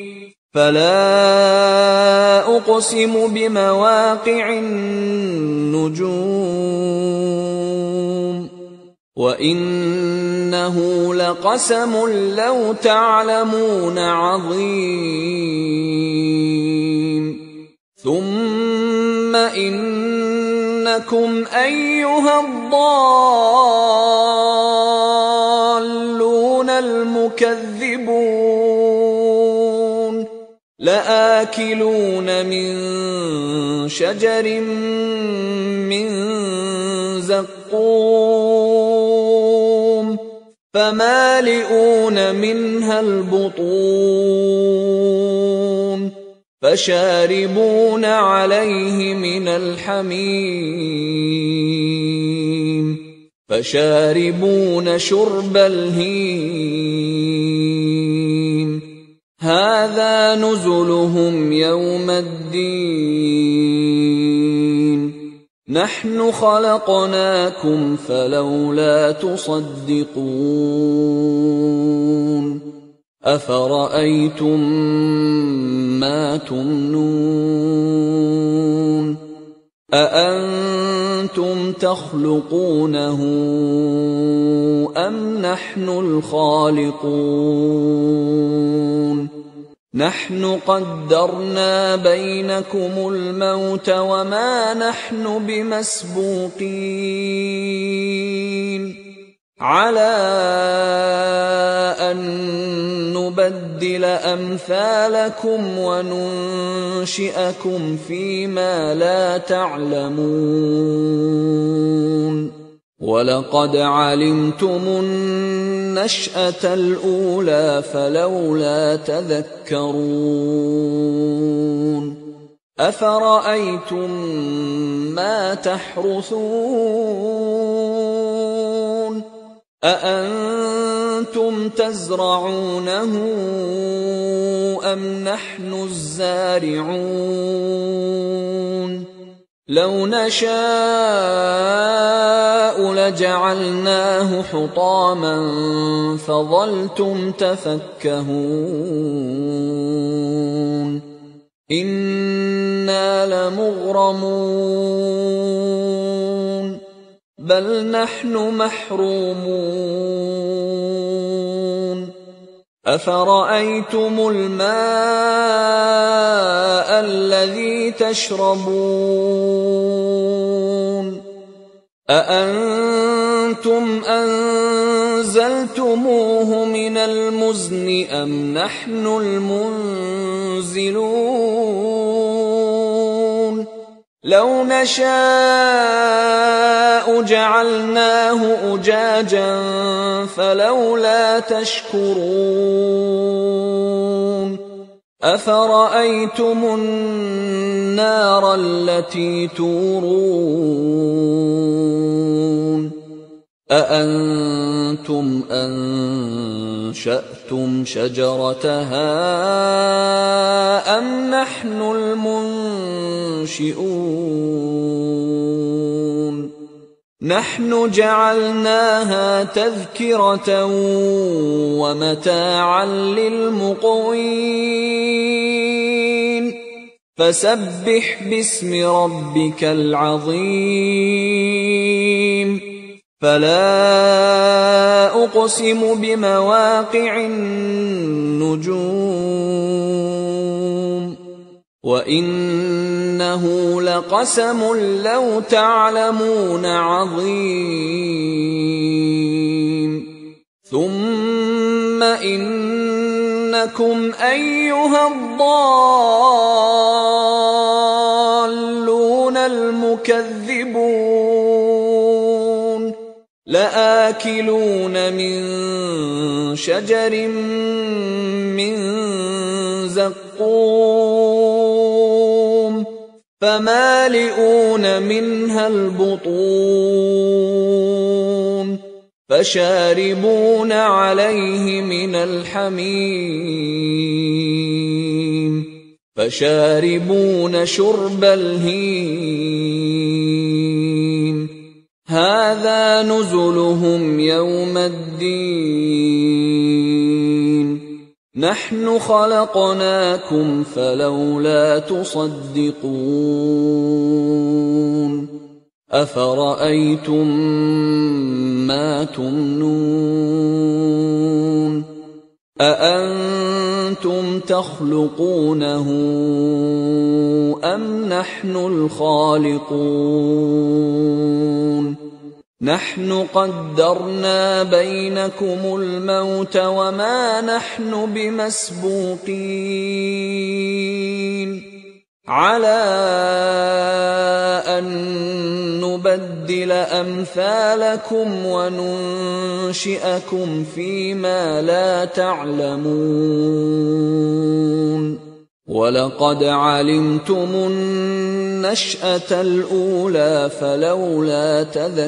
فلا أقسم بمواقع النجوم وإنه لقسم لو تعلمون عظيم ثم إنكم أيها الضالون المكذبون لآكلون من شجر من زقوم فمالئون منها البطون فشاربون عليه من الحميم فشاربون شرب الهيم هذا نزلهم يوم الدين نحن خلقناكم فلولا تصدقون أفرأيتم ما تمنون أأنتم تخلقونه أم نحن الخالقون نحن قدرنا بينكم الموت وما نحن بمسبوقين على أن نبدل أمثالكم وننشئكم فيما لا تعلمون ولقد علمتم النشأة الأولى فلولا تذكرون أفرأيتم ما تحرثون أأنتم تزرعونه أم نحن الزارعون لو نشاء لجعلناه حطاما فظلتم تفكهون إنا لمغرمون بل نحن محرومون أفرأيتم الماء الذي تشربون أأنتم أنزلتموه من المزن أم نحن المنزلون لو نشاء جعلناه أجاجا فلولا تشكرون أفرأيتم النار التي تورون أأنتم أنشأتم شجرتها أم نحن المنشئون نحن جعلناها تذكرة ومتاعا للمقوين فسبح باسم ربك العظيم فلا أقسم بمواقع النجوم وإنه لقسم لو تعلمون عظيم ثم إنكم أيها الضالون المكذبون لآكلون من شجر من زقوم فمالئون منها البطون فشاربون عليه من الحميم فشاربون شرب الهيم هذا نزلهم يوم الدين نحن خلقناكم فلولا تصدقون أفرأيتم ما تمنون أأنتم تخلقونه أم نحن الخالقون نحن قدرنا بينكم الموت وما نحن بمسبوقين على أن نبدل أمثالكم وننشئكم فيما لا تعلمون ولقد علمتم النشأة الأولى فلولا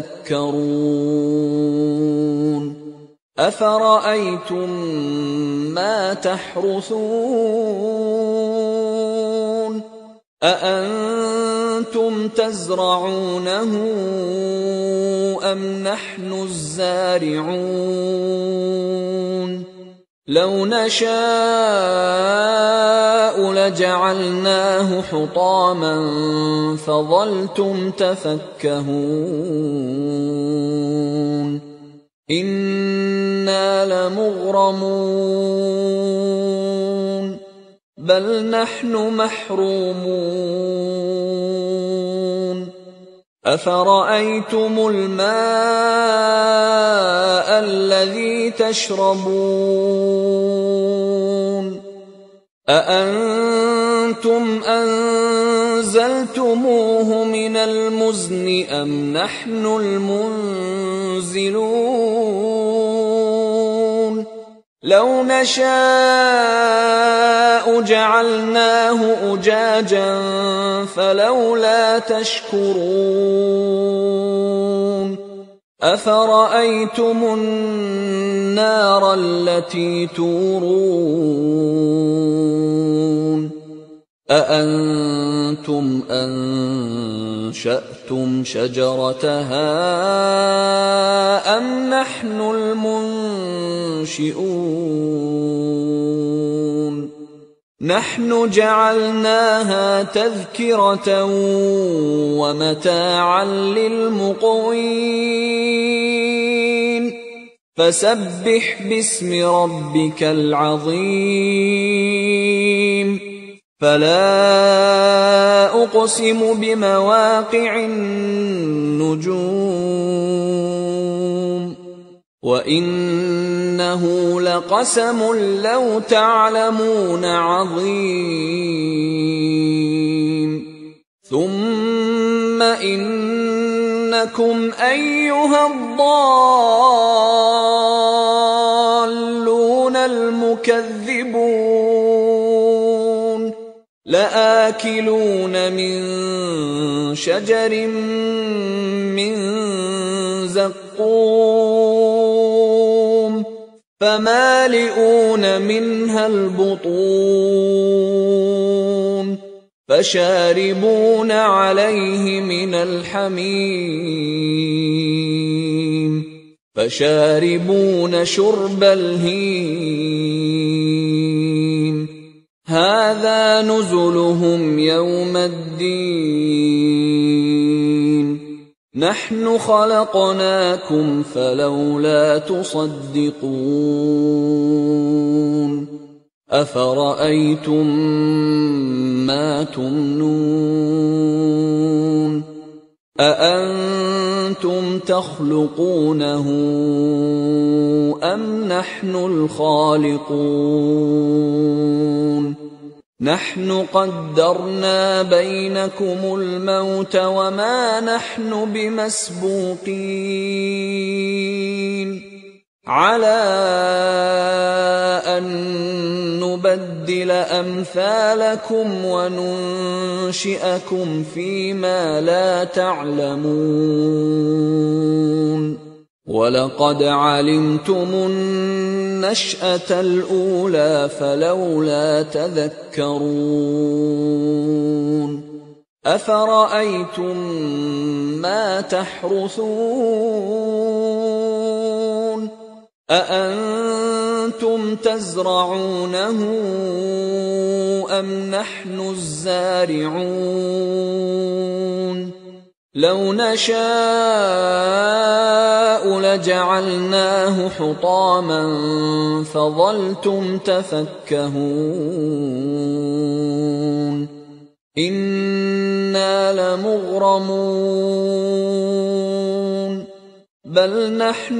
تذكرون أفرأيتم ما تحرثون أأنتم تزرعونه أم نحن الزارعون لو نشاء لجعلناه حطاما فظلتم تفكهون إنا لمغرمون بل نحن محرومون أفرأيتم الماء الذي تشربون أأنتم أنزلتموه من المزن أم نحن المنزلون لو نشاء جعلناه أجاجا فلولا تشكرون أفرأيتم النار التي تورون أأنتم أنشأتم شجرتها أم نحن المنشئون نحن جعلناها تذكرة ومتاعا للمقوين فسبح باسم ربك العظيم فلا أقسم بمواقع النجوم وإنه لقسم لو تعلمون عظيم ثم إنكم أيها الضالون المكذبون لآكلون من شجر من زقوم فمالئون منها البطون فشاربون عليه من الحميم فشاربون شرب الهيم هذا نزلهم يوم الدين نحن خلقناكم فلولا تصدقون أفرأيتم ما تمنون أأنتم تخلقونه أم نحن الخالقون نحن قدرنا بينكم الموت وما نحن بمسبوقين على أن نبدل أمثالكم وننشئكم فيما لا تعلمون ولقد علمتم النشأة الأولى فلولا تذكرون أفرأيتم ما تحرثون أأنتم تزرعونه أم نحن الزارعون لو نشاء لجعلناه حطاما فظلتم تفكهون إنا لمغرمون بل نحن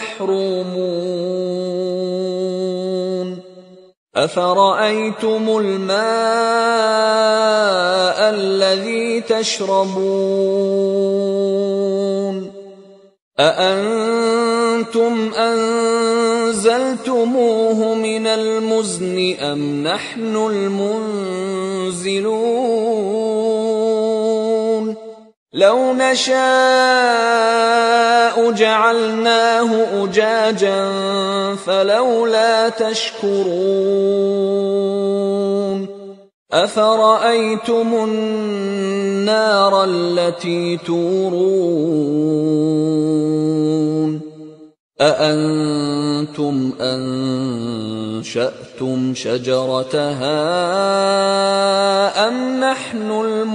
محرومون أفرأيتم الماء الذي تشربون أأنتم أنزلتموه من المزن أم نحن المنزلون لو نشاء جعلناه أجاجا فلولا تشكرون أفرأيتم النار التي تورون أأنتم أنشأتم شجرتها أم نحن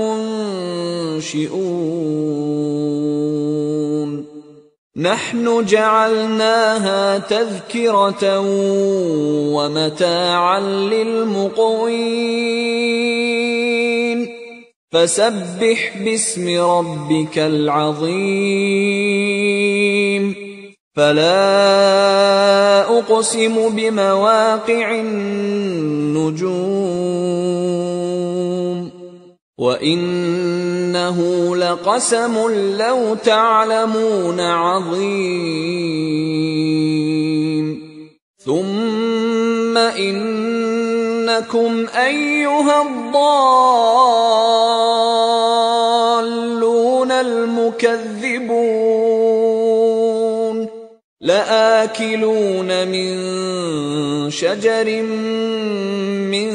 المنشئون نحن جعلناها تذكرة ومتاعا للمقوين فسبح باسم ربك العظيم فلا أقسم بمواقع النجوم وإنه لقسم لو تعلمون عظيم ثم إنكم أيها الضالون المكذبون لآكلون من شجر من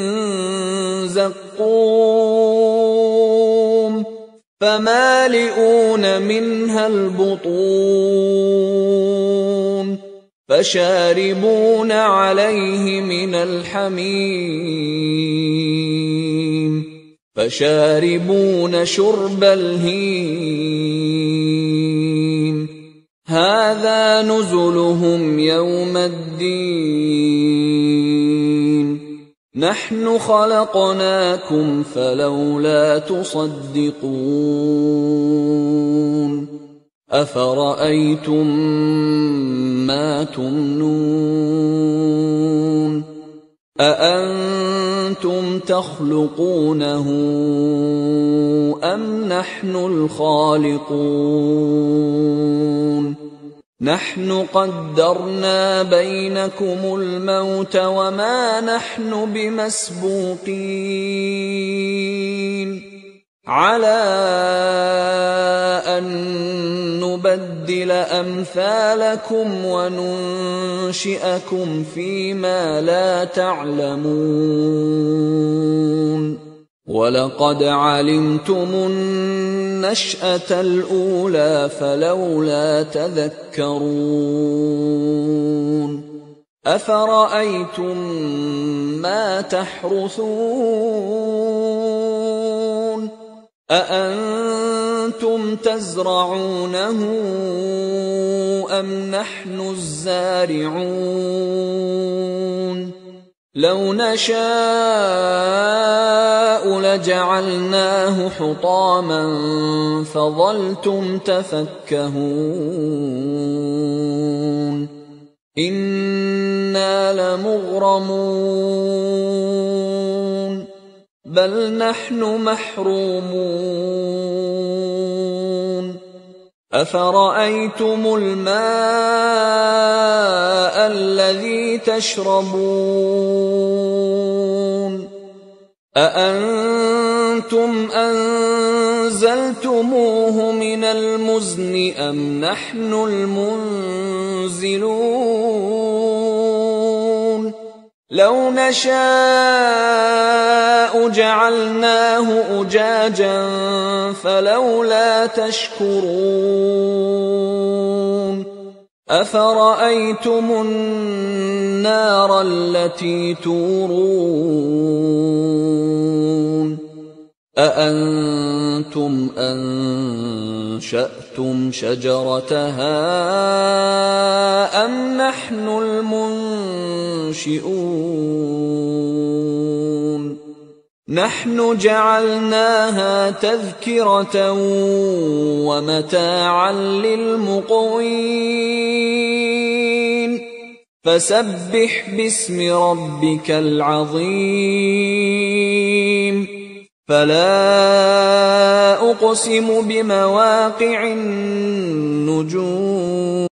زقوم فمالئون منها البطون فشاربون عليه من الحميم فشاربون شرب الهيم هذا نزلهم يوم يوم الدين نحن خلقناكم فلولا تصدقون أفرأيتم ما تمنون أأنتم تخلقونه أم نحن الخالقون نحن قدرنا بينكم الموت وما نحن بمسبوقين على أن نبدل أمثالكم وننشئكم فيما لا تعلمون ولقد علمتم النشأة الأولى فلولا تذكرون أفرأيتم ما تحرثون أأنتم تزرعونه أم نحن الزارعون لو نشاء لجعلناه حطاما فظلتم تفكهون إنا لمغرمون بل نحن محرومون أفرأيتم الماء الذي تشربون أأنتم أنزلتموه من المزن أم نحن المنزلون لو نشاء جعلناه أجاجا فلولا تشكرون أفرأيتم النار التي تورون أأنتم أنشأتم شجرتها أم نحن المنشئون نحن جعلناها تذكرة ومتاعا للمقوين فسبح باسم ربك العظيم فلا أقسم بمواقع النجوم